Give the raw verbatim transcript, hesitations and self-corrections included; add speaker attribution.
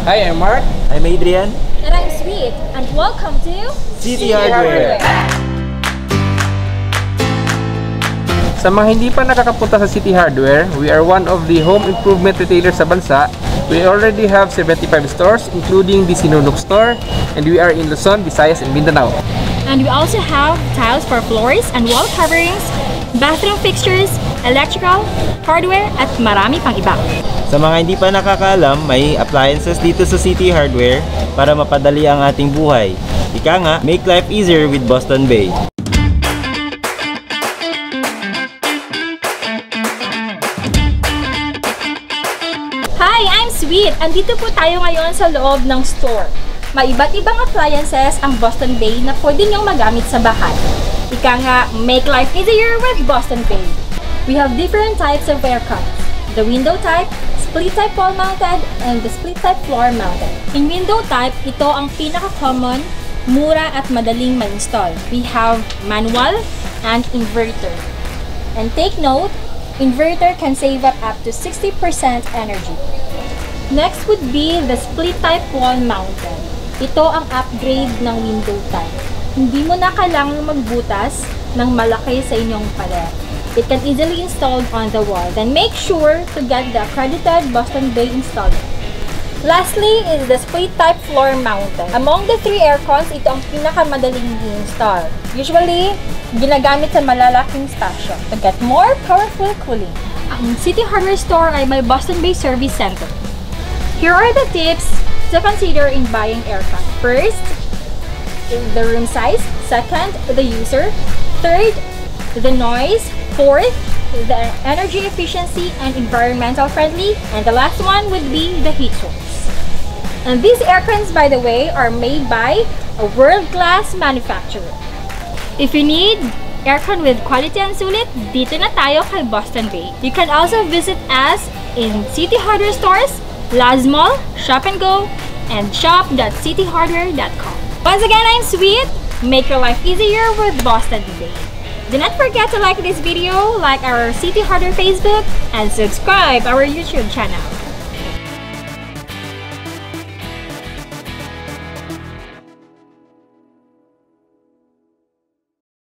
Speaker 1: Hi, I'm Mark.
Speaker 2: I'm Adrian.
Speaker 3: And I'm Sweet. And welcome to
Speaker 2: City Hardware.
Speaker 1: Sa mga hindi pa nakakapunta sa City Hardware, we are one of the home improvement retailers sa bansa. We already have seventy-five stores, including the Sinulog store, and we are in Luzon, Visayas, and Mindanao.
Speaker 3: And we also have tiles for floors and wall coverings, bathroom fixtures, electrical, hardware, at marami pang iba.
Speaker 2: Sa mga hindi pa nakakaalam, may appliances dito sa City Hardware para mapadali ang ating buhay. Ika nga, make life easier with Boston Bay.
Speaker 3: Hi, I'm Sweet. Andito po tayo ngayon sa loob ng store. May iba't ibang appliances ang Boston Bay na pwede niyong magamit sa bahay. Ika nga, make life easier with Boston Bay. We have different types of aircons. The window type, split type wall mounted, and the split type floor mounted. In window type, ito ang pinaka-common, mura at madaling ma-install. We have manual and inverter. And take note, inverter can save up up to sixty percent energy. Next would be the split type wall mounted. Ito ang upgrade ng window type. Hindi mo na kailangang magbutas ng malaki sa inyong pader. It can easily installed on the wall. Then make sure to get the accredited Boston Bay installer. Lastly is the split type floor mounted. Among the three aircons, ito ang pinakamadaling i-install. Usually, ginagamit sa malalaking stasyon to get more powerful cooling. Ang City Hardware Store ay may Boston Bay Service Center. Here are the tips to consider in buying aircon. First, the room size. Second, the user. Third, the noise. Fourth, the energy efficiency and environmental friendly. And the last one would be the heat source. And these aircons, by the way, are made by a world-class manufacturer. If you need aircon with quality and sulit, dito na tayo kay Boston Bay. You can also visit us in City Hardware stores, Laz Mall, Shop and Go, and shop dot city hardware dot com. Once again, I'm Sweet. Make your life easier with Boston Bay. Do not forget to like this video, like our City Hardware Facebook, and subscribe our YouTube channel.